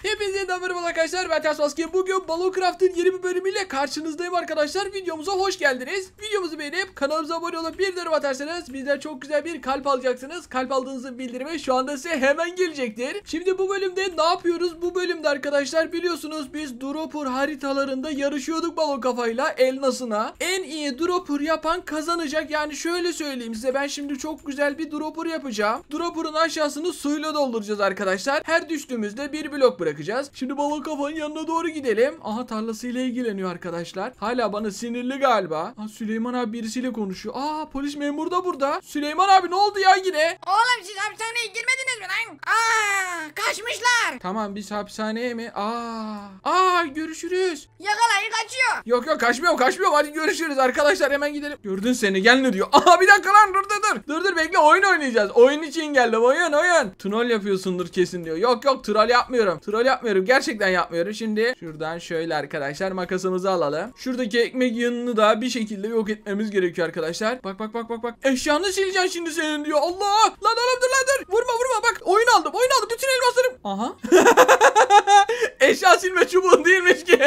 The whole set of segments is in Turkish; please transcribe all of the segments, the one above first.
Hepinize yeniden merhaba arkadaşlar, ben Ters Maske. Bugün Ballocraft'ın yeni bir bölümüyle karşınızdayım arkadaşlar. Videomuza hoş geldiniz. Videomuzu beğenip kanalımıza abone olup bir yorum atarsanız bizden çok güzel bir kalp alacaksınız. Kalp aldığınızın bildirimi şu anda size hemen gelecektir. Şimdi bu bölümde ne yapıyoruz? Bu bölümde arkadaşlar biliyorsunuz biz dropper haritalarında yarışıyorduk balon kafayla elmasına. En iyi dropper yapan kazanacak. Yani şöyle söyleyeyim size, ben şimdi çok güzel bir dropper yapacağım. Dropper'ın aşağısını suyla dolduracağız arkadaşlar. Her düştüğümüzde bir blok bırakacağız. Şimdi balon kafanın yanına doğru gidelim. Aha, tarlasıyla ilgileniyor arkadaşlar. Hala bana sinirli galiba. Süleyman abi birisiyle konuşuyor. Polis memuru da burada. Süleyman abi ne oldu ya yine? Oğlum siz hapishaneye girmediniz mi lan? Kaçmışlar. Tamam, biz hapishaneye mi? Görüşürüz. Yakalayın, kaçıyor. Yok kaçmıyorum, hadi görüşürüz arkadaşlar, hemen gidelim. Gördün seni, gel ne diyor? Bir dakika lan, dur bekle, oyun oynayacağız. Oyun için geldim, oyun. Troll yapıyorsundur kesin diyor. Yok troll yapmıyorum, gerçekten yapmıyorum. Şimdi şuradan şöyle arkadaşlar makasımızı alalım. Şuradaki ekmek yığınını da bir şekilde yok etmemiz gerekiyor arkadaşlar. Bak. Eşyanı sileceksin şimdi senin diyor. Allah lan oğlum, dur. Vurma bak, oyun aldım bütün elmaslarım. Aha. Eşya silme çubuğun değilmiş ki.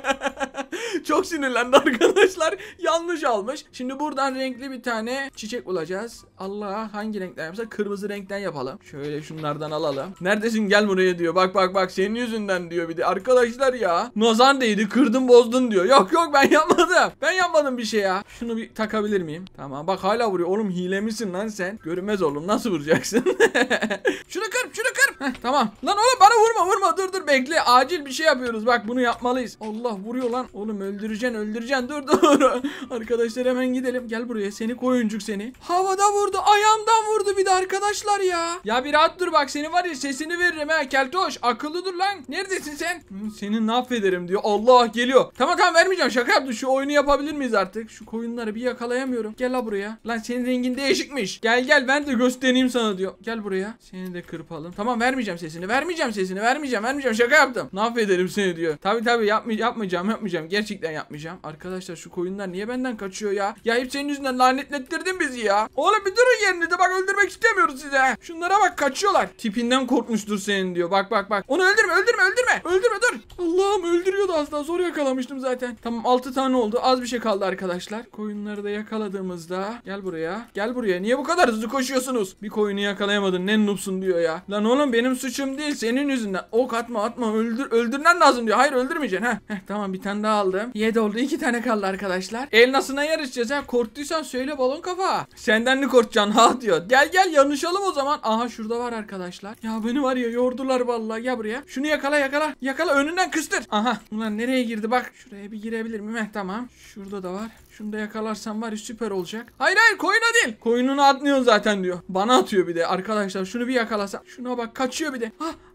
Çok sinirlendi arkadaşlar. Yanlış almış. Şimdi buradan renkli bir tane çiçek bulacağız. Allah, hangi renkten yapsa? Kırmızı renkten yapalım. Şöyle şunlardan alalım. Neredesin, gel buraya diyor. Bak senin yüzünden diyor bir de. Arkadaşlar ya. Nazar değdi, kırdın bozdun diyor. Yok ben yapmadım. Ben yapmadım bir şey ya. Şunu bir takabilir miyim? Tamam, bak hala vuruyor. Oğlum hile misin lan sen? Görünmez oğlum, nasıl vuracaksın? Şunu kır. Tamam. Lan oğlum bana vurma. Dur bekle. Acil bir şey yapıyoruz. Bak bunu yapmalıyız. Allah, vuruyor lan. Oğlum öldüreceksin. Dur. Arkadaşlar hemen gidelim. Gel buraya, seni koyuncuk seni. Havada vurdu. Ayağımdan vurdu bir de arkadaşlar ya. Ya bir rahat dur bak, seni var ya sesini veririm ha keltoş. Akıllı dur lan. Neredesin sen? Seni mahvederim diyor. Allah, geliyor. Tamam vermeyeceğim, şaka yaptım. Şu oyunu yapabilir miyiz artık? Şu koyunları bir yakalayamıyorum. Gel la buraya. Lan senin rengin değişikmiş. Gel ben de göstereyim sana diyor. Gel buraya. Seni de kırpalım. Tamam, vermeyeceğim sesini. Vermeyeceğim. Şaka yaptım. Mahvederim seni diyor. Tabii yapmayacağım. Gerçekten yapmayacağım. Arkadaşlar şu koyunlar niye benden kaçıyor ya? Ya hep senin yüzünden lanetlettirdin bizi ya. Oğlum bir durun yerinde, bak öldürmek istemiyoruz size. Şunlara bak, kaçıyorlar. Tipinden korkmuştur senin diyor. Bak. Onu öldürme dur. Allah'ım, öldürüyordu az daha, zor yakalamıştım zaten. Tamam, 6 tane oldu. Az bir şey kaldı arkadaşlar. Koyunları da yakaladığımızda gel buraya. Niye bu kadar hızlı koşuyorsunuz? Bir koyunu yakalayamadın, ne noobsun diyor ya. Lan oğlum benim suçum değil, senin yüzünden. Ok atma, öldürmen lazım diyor. Hayır, öldürmeyeceksin. Tamam, bir tane daha aldım. 7 oldu, 2 tane kaldı arkadaşlar. El nasına yarışacağız ha? Korktuysan söyle balon kafa. Senden mi korkacaksın ha diyor. Gel yanışalım o zaman. Aha, şurada var arkadaşlar. Ya beni var ya, yordular vallahi. Gel buraya. Şunu yakala, önünden kıstır. Aha, ulan nereye girdi bak. Şuraya bir girebilir miyim? Tamam. Şurada da var. Şunu da yakalarsam var ya, süper olacak. Hayır, koyuna değil. Koyununu atlıyorsun zaten diyor. Bana atıyor bir de arkadaşlar. Şunu bir yakalasam. Şuna bak, kaçıyor bir de.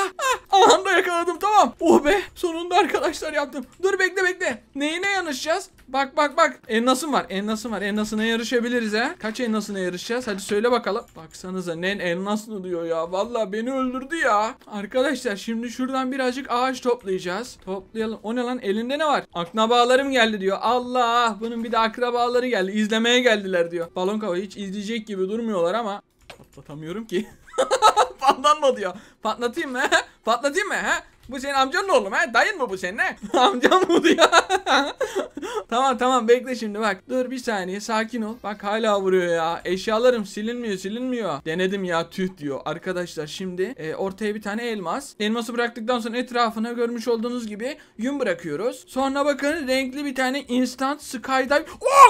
Aha da yakaladım, tamam. Oh be, sonunda arkadaşlar yaptım. Dur bekle. Neyine yanışacağız? Bak. Elnasım var. Elnasına yarışabiliriz ha. Kaç elnasına yarışacağız? Hadi söyle bakalım. Baksanıza, nen elnasını diyor ya. Vallahi beni öldürdü ya. Arkadaşlar şimdi şuradan birazcık ağaç toplayacağız. Toplayalım. O ne lan? Elinde ne var? Akrabalarım geldi diyor. Allah, bunun bir de akrabaları geldi. İzlemeye geldiler diyor. Balon kafa hiç izleyecek gibi durmuyorlar ama patlatamıyorum ki. Patlatma diyor. Patlatayım mı? Bu senin amcanın oğlu mu? Dayın mı bu senin? Amcam mı diyor? Tamam bekle şimdi bak. Dur bir saniye, sakin ol. Bak hala vuruyor ya. Eşyalarım silinmiyor. Denedim ya, tüh diyor. Arkadaşlar şimdi ortaya bir tane elmas. Elması bıraktıktan sonra etrafına görmüş olduğunuz gibi yün bırakıyoruz. Sonra bakın, renkli bir tane instant skydive.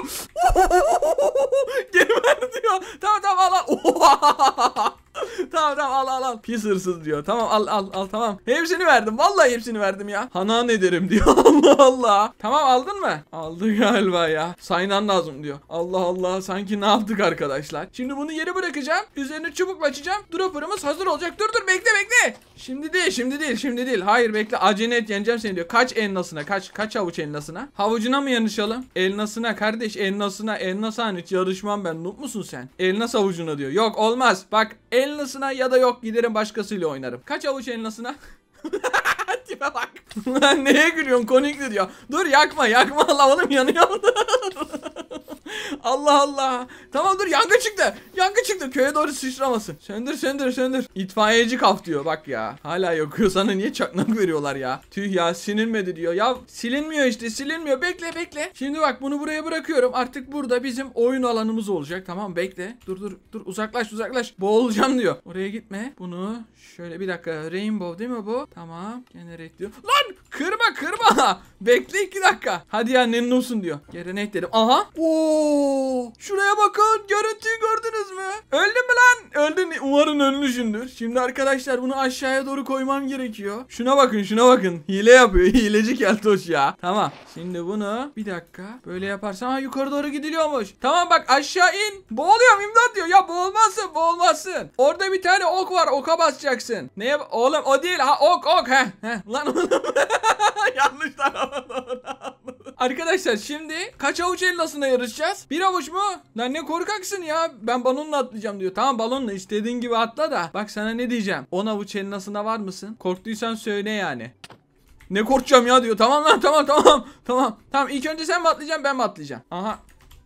Geri ver diyor. Tamam al. Tamam al. Pis hırsız diyor. Tamam al tamam. Hepsini verdim. Vallahi hepsini verdim ya. Hanan ederim diyor. Allah. Tamam, aldın mı? Aldı galiba ya. Sayman lazım diyor. Allah. Sanki ne yaptık arkadaşlar? Şimdi bunu yere bırakacağım. Üzerine çubukla açacağım. Dropper'ımız hazır olacak. Dur bekle. Şimdi değil. Hayır bekle. Acele et, yeneceğim seni diyor. Kaç elnasına? Kaç havuç elnasına? Havucuna mı yanışalım? Elnasına kardeş, elnasına. Elnasa hiç yarışmam ben. Noob musun sen? Elnas havucuna diyor. Yok, olmaz. Bak, elnasına ya da yok, giderim başkasıyla oynarım. Kaç havuç elnasına? Tipe bak. Lan neye gülüyorsun, komikti diyor. Dur yakma la oğlum, yanıyor. Allah Allah. Tamam dur, yangın çıktı. Yangın çıktı. Köye doğru sıçramasın. Söndür. İtfaiyeci kaf diyor bak ya. Hala yakıyor, sana niye çakmak veriyorlar ya. Tüh ya, sinilmedi diyor. Ya silinmiyor işte, silinmiyor. Bekle. Şimdi bak, bunu buraya bırakıyorum. Artık burada bizim oyun alanımız olacak. Tamam, bekle. Dur. Uzaklaş. Boğulacağım diyor. Oraya gitme. Bunu şöyle, bir dakika. Rainbow değil mi bu? Tamam. Generate diyor. Lan kırma. Bekle 2 dakika. Hadi ya, ne olsun diyor. Generate dedim. Aha. Oo! Şuraya bakın. Görüntüyü gördünüz mü? Öldün mü lan? Öldün. Umarım ölmüşsündür. Şimdi arkadaşlar bunu aşağıya doğru koymam gerekiyor. Şuna bakın. Hile yapıyor. Hileci keltoş ya. Tamam. Şimdi bunu bir dakika böyle yaparsam yukarı doğru gidiliyormuş. Tamam bak, aşağı in. Boğuluyorum, imdat diyor. Ya boğulmazsın. Orada bir tane ok var. Oka basacaksın. Neye? Oğlum o değil. Ha, ok. Heh. Lan oğlum. Yanlış tarafa. Arkadaşlar şimdi kaç avuç elmasına yarışacağız? 1 avuç mu? Lan ne korkaksın ya. Ben balonla atlayacağım diyor. Tamam, balonla istediğin gibi atla da. Bak sana ne diyeceğim. 10 avuç elmasına var mısın? Korktuysan söyle yani. Ne korkacağım ya diyor. Tamam lan, tamam. Tamam, ilk önce sen mi atlayacaksın, ben mi atlayacağım? Aha.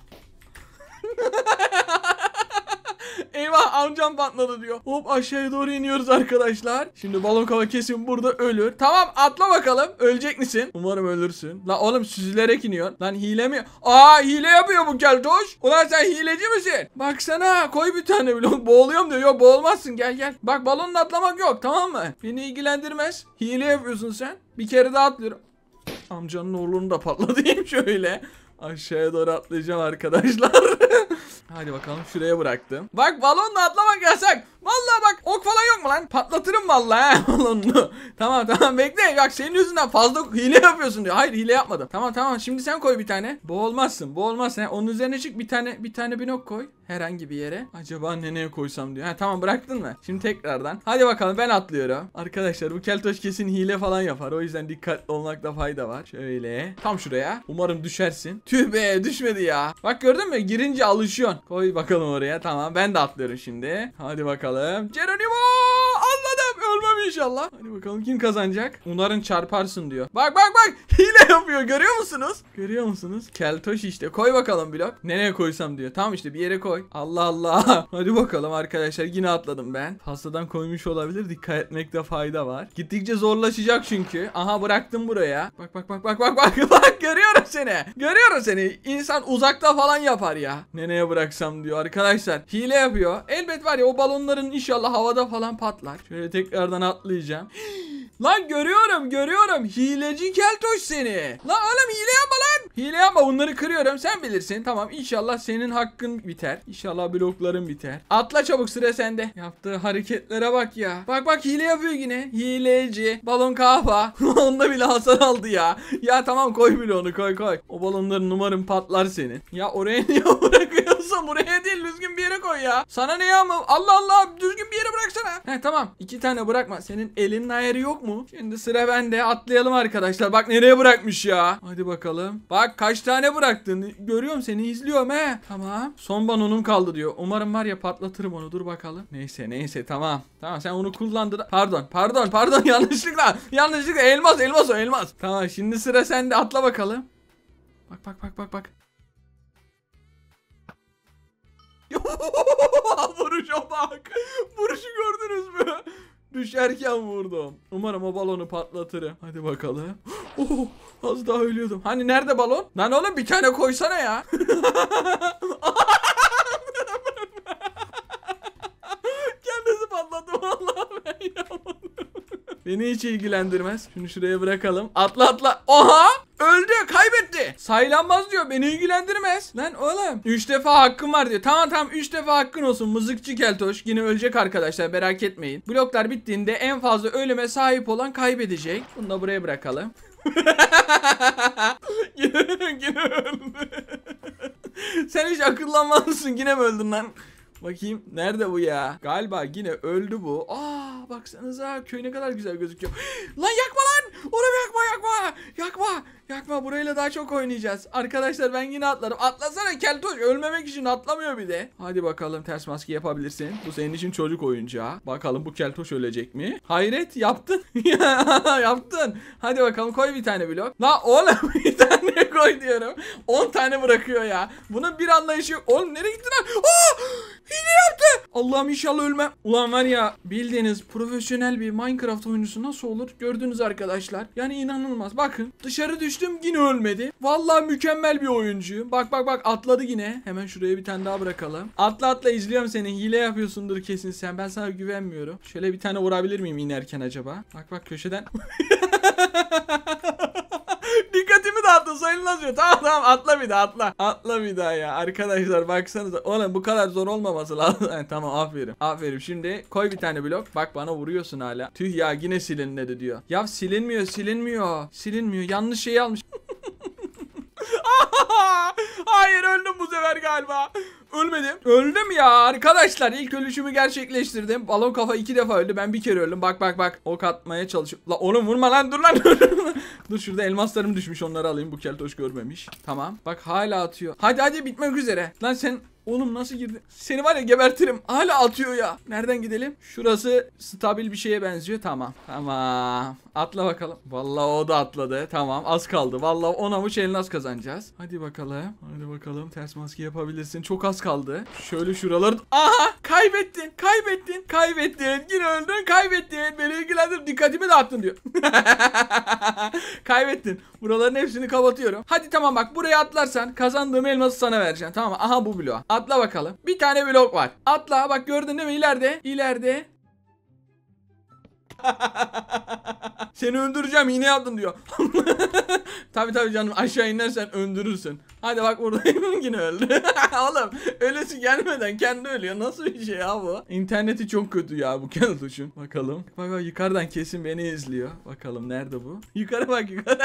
Eyvah, amcam patladı diyor. Hop, aşağıya doğru iniyoruz arkadaşlar. Şimdi balon kafa kesin burada ölür. Tamam, atla bakalım. Ölecek misin? Umarım ölürsün. Lan oğlum, süzülerek iniyor. Lan hile mi? Aa, hile yapıyor bu keltoş. Ulan sen hileci misin? Baksana, koy bir tane blok. Boğuluyorum diyor. Yok, boğulmazsın, gel. Bak, balonla atlamak yok, tamam mı? Beni ilgilendirmez. Hile yapıyorsun sen. Bir kere daha atlıyorum. Amcanın oğlunu da patlatayım şöyle. Aşağıya doğru atlayacağım arkadaşlar. Hadi bakalım, şuraya bıraktım. Bak, balonla atlamak yasak. Vallahi bak, ok falan yok mu lan? Patlatırım vallahi balonunu. Tamam bekle. Bak, senin yüzünden fazla hile yapıyorsun diyor. Hayır, hile yapmadım. Tamam, şimdi sen koy bir tane. Boğulmazsın. Onun üzerine çık, bir tane blok koy. Herhangi bir yere. Acaba nereye koysam diyor. Tamam, bıraktın mı? Şimdi tekrardan. Hadi bakalım, ben atlıyorum. Arkadaşlar bu keltoş kesin hile falan yapar. O yüzden dikkatli olmakta fayda var. Şöyle. Tam şuraya. Umarım düşersin. Tüh be, düşmedi ya. Bak, gördün mü? Girince alışıyorsun. Koy bakalım oraya. Tamam, ben de atlıyorum şimdi. Hadi bakalım. Geronimo! Anladım. Ölmem inşallah. Hadi bakalım, kim kazanacak? Umarım çarparsın diyor. Bak. Hile yapıyor. Görüyor musunuz? Keltoş işte. Koy bakalım blok. Nereye koysam diyor. Tamam işte, bir yere koy. Allah. Hadi bakalım arkadaşlar. Yine atladım ben. Pastadan koymuş olabilir. Dikkat etmekte fayda var. Gittikçe zorlaşacak çünkü. Aha, bıraktım buraya. Bak. Görüyorum seni. İnsan uzakta falan yapar ya. Nereye bıraksam diyor arkadaşlar. Hile yapıyor. Elbet var ya, o balonların inşallah havada falan patlar. Şöyle tekrardan atlayacağım. Lan görüyorum. Hileci keltoş seni. Lan oğlum, hile yapma lan. Hile yapma, bunları kırıyorum, sen bilirsin. Tamam, inşallah senin hakkın biter. İnşallah blokların biter. Atla çabuk, sıra sende. Yaptığı hareketlere bak ya. Bak, hile yapıyor yine. Hileci. Balon kafa. Onda bile hasar aldı ya. Ya tamam, koy bloğunu, koy. O balonların umarım patlar senin. Ya oraya niye bırakıyorsun? Buraya değil, düzgün bir yere koy ya. Sana ne ya? Allah, düzgün bir yere bıraksana. Tamam, 2 tane bırakma. Senin elinin ayarı yok mu? Şimdi sıra bende. Atlayalım arkadaşlar. Bak nereye bırakmış ya. Hadi bakalım. Bak kaç tane bıraktın. Görüyorum, seni izliyorum he. Tamam. Son balonum kaldı diyor. Umarım var ya, patlatırım onu. Dur bakalım. Neyse tamam. Tamam, sen onu kullandın. Pardon. Yanlışlıkla. Elmas o. Tamam, şimdi sıra sende. Atla bakalım. Bak. Vuruşa bak. Vuruşu gördünüz mü? Düşerken vurdum. Umarım o balonu patlatırım. Hadi bakalım. Az daha ölüyordum. Hani nerede balon? Lan oğlum, bir tane koysana ya. Kendisi patladı vallahi, ben yapmadım. Beni hiç ilgilendirmez. Şunu şuraya bırakalım. Atla. Oha! Öldü, kaybetti. Saylanmaz diyor, beni ilgilendirmez. Lan oğlum, 3 defa hakkım var diyor. Tamam 3 defa hakkın olsun mızıkçı keltoş. Yine ölecek arkadaşlar, merak etmeyin. Bloklar bittiğinde en fazla ölüme sahip olan kaybedecek. Bunu da buraya bırakalım. Yine öldü. Sen hiç akıllanmazsın, yine mi öldün lan? Bakayım, nerede bu ya? Galiba yine öldü bu. Baksanıza, köy ne kadar güzel gözüküyor. Lan yakma lan! Onu yakma. Yakma, burayla daha çok oynayacağız. Arkadaşlar ben yine atlarım. Atlasana keltoş, ölmemek için atlamıyor bir de. Hadi bakalım, ters maske yapabilirsin. Bu senin için çocuk oyuncağı. Bakalım bu keltoş ölecek mi? Hayret, yaptın. Yaptın. Hadi bakalım, koy bir tane blok. La oğlum bir tane koy diyorum. 10 tane bırakıyor ya. Bunun bir anlayışı yok. Oğlum nereye gitti lan? Hile yaptı. Allah'ım inşallah ölmem. Ulan var ya, bildiğiniz profesyonel bir Minecraft oyuncusu nasıl olur? Gördünüz arkadaşlar. Yani inanılmaz. Bakın dışarı düştüm, yine ölmedi. Vallahi mükemmel bir oyuncu. Bak bak bak, atladı yine. Hemen şuraya bir tane daha bırakalım. Atla atla, izliyorum seni. Hile yapıyorsundur kesin sen. Ben sana güvenmiyorum. Şöyle bir tane vurabilir miyim inerken acaba? Bak bak köşeden. Dikkatimi dağıttın, sayılmaz diyor. Tamam tamam, atla bir daha, atla. Atla bir daha ya. Arkadaşlar baksanıza. Oğlum bu kadar zor olmaması lazım. Tamam, aferin. Aferin. Şimdi koy bir tane blok. Bak bana vuruyorsun hala. Tüh ya, yine silinmedi diyor. Ya silinmiyor silinmiyor. Silinmiyor. Yanlış şeyi almış. Hayır, öldüm bu sefer galiba. Ölmedim. Öldüm ya arkadaşlar. İlk ölüşümü gerçekleştirdim. Balon kafa 2 defa öldü. Ben bir kere öldüm. Bak bak bak. Ok atmaya çalışıyor. La oğlum vurma lan. Dur lan. Dur, şurada elmaslarım düşmüş. Onları alayım. Bu keltoş görmemiş. Tamam. Bak hala atıyor. Hadi hadi, bitmek üzere. Lan sen... Oğlum nasıl girdi? Seni var ya gebertirim. Hala atıyor ya. Nereden gidelim? Şurası stabil bir şeye benziyor. Tamam. Tamam. Atla bakalım. Vallahi o da atladı. Tamam, az kaldı. Vallahi 10 avuç elmas kazanacağız. Hadi bakalım. Hadi bakalım. Ters maske yapabilirsin. Çok az kaldı. Şöyle şuraları... Aha! Kaybettin. Kaybettin. Kaybettin. Yine öldün. Kaybettin. Beni ilgilendir. Dikkatimi dağıttın diyor. Kaybettin. Buraların hepsini kapatıyorum. Hadi tamam, bak buraya atlarsan kazandığım elması sana vereceğim. Tamam mı? Aha bu blok. Atla bakalım. Bir tane blok var. Atla. Bak gördün değil mi? İleride. İleride. Seni öldüreceğim, yine yaptın diyor. Tabii tabii canım, aşağı inersen öldürürsün. Hadi bak buradayım, yine öldü. Oğlum ölesi gelmeden kendi ölüyor. Nasıl bir şey ya bu? İnterneti çok kötü ya bu keltoşun. Bakalım. Bak bak, yukarıdan kesin beni izliyor. Bakalım nerede bu? Yukarı bak, yukarı.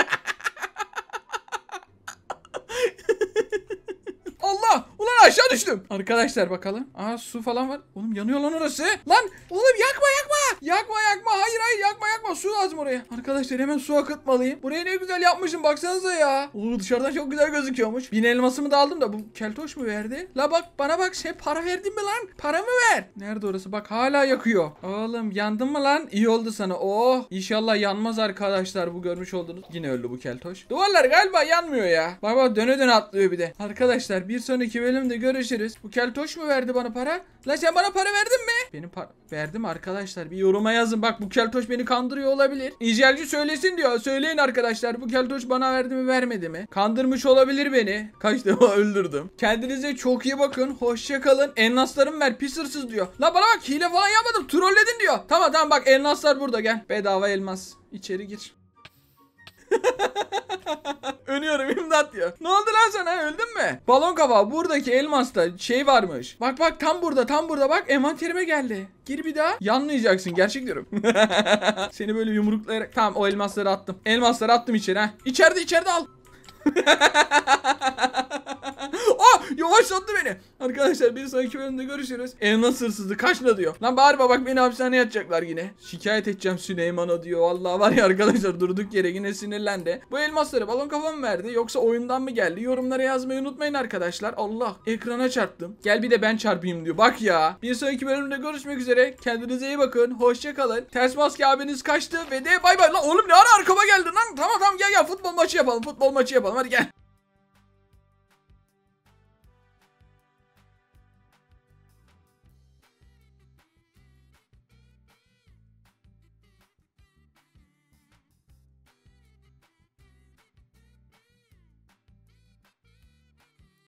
Allah! Ulan aşağı düştüm. Arkadaşlar bakalım. Aa, su falan var. Oğlum yanıyor lan orası. Lan oğlum, yakma yakma. Yakma yakma. Hayır hayır, yakma yakma. Su lazım oraya. Arkadaşlar hemen su akıtmalıyım. Burayı ne güzel yapmışım, baksanıza ya. Oo, dışarıdan çok güzel gözüküyormuş. 1000 elmasımı da aldım da bu keltoş mu verdi? La bak bana bak, sen para verdin mi lan? Para mı ver? Nerede orası? Bak hala yakıyor. Oğlum yandın mı lan? İyi oldu sana. Oh, inşallah yanmaz arkadaşlar bu görmüş olduğunuz. Yine öldü bu keltoş. Duvarlar galiba yanmıyor ya. Bak bak, döne döne atlıyor bir de. Arkadaşlar bir sonraki bölümde görüşürüz. Bu keltoş mu verdi bana para? La sen bana para verdin mi? Benim verdim arkadaşlar. Bir yoruma yazın. Bak bu keltoş beni kandırıyor olabilir. İzleyicici söylesin diyor. Söyleyin arkadaşlar. Bu keltoş bana verdi mi vermedi mi? Kandırmış olabilir beni. Kaç defa öldürdüm. Kendinize çok iyi bakın. Hoşça kalın. Elmaslarım ver, pis hırsız diyor. La bana bak, hile falan yapmadım. Trolledin diyor. Tamam tamam, bak elmaslar burada, gel. Bedava elmas. İçeri gir. Ölüyorum, imdat diyor. Ne oldu lan sana, öldün mü? Balon kafa, buradaki elmasta şey varmış. Bak bak, tam burada tam burada, bak envanterime geldi. Gir bir daha. Yanmayacaksın, gerçek diyorum. Seni böyle yumruklayarak. Tamam, o elmasları attım. Elmasları attım içeri ha. İçeride al. Oh, yavaşlattı beni. Arkadaşlar bir sonraki bölümde görüşürüz. Elmas hırsızı kaçla diyor. Lan bağırma bak, beni hapishaneye atacaklar yine. Şikayet edeceğim Süleyman'a diyor. Vallahi var ya arkadaşlar, durduk yere yine sinirlendi. Bu elmasları balon kafam verdi yoksa oyundan mı geldi? Yorumlara yazmayı unutmayın arkadaşlar. Allah, ekrana çarptım. Gel bir de ben çarpayım diyor. Bak ya. Bir sonraki bölümde görüşmek üzere. Kendinize iyi bakın. Hoşça kalın. Ters maske abiniz kaçtı ve de bay bay. Lan oğlum ne ara arkama geldin lan? Tamam tamam, gel futbol maçı yapalım. Futbol maçı yapalım. Hadi gel.